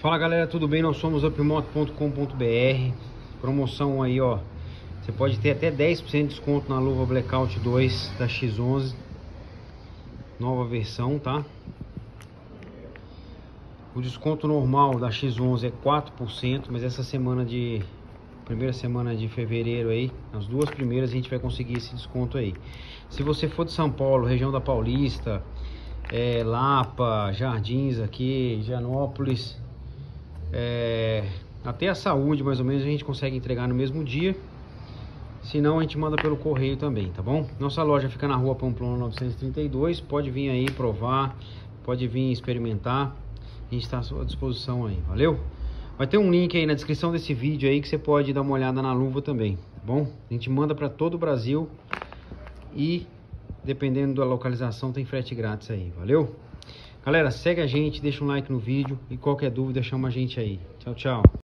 Fala galera, tudo bem? Nós somos upmoto.com.br. Promoção aí, ó. Você pode ter até 10% de desconto na luva Blackout 2 da X11. Nova versão, tá? O desconto normal da X11 é 4%, mas essa semana primeira semana de fevereiro aí, as duas primeiras a gente vai conseguir esse desconto aí. Se você for de São Paulo, região da Paulista, Lapa, Jardins aqui, Higienópolis, até a Saúde mais ou menos a gente consegue entregar no mesmo dia. Se não, a gente manda pelo correio também, tá bom? Nossa loja fica na rua Pamplona 932. Pode vir aí provar, pode vir experimentar. A gente está à sua disposição aí, valeu? Vai ter um link aí na descrição desse vídeo aí que você pode dar uma olhada na luva também, tá bom? A gente manda para todo o Brasil e dependendo da localização tem frete grátis aí, valeu? Galera, segue a gente, deixa um like no vídeo e qualquer dúvida chama a gente aí. Tchau, tchau.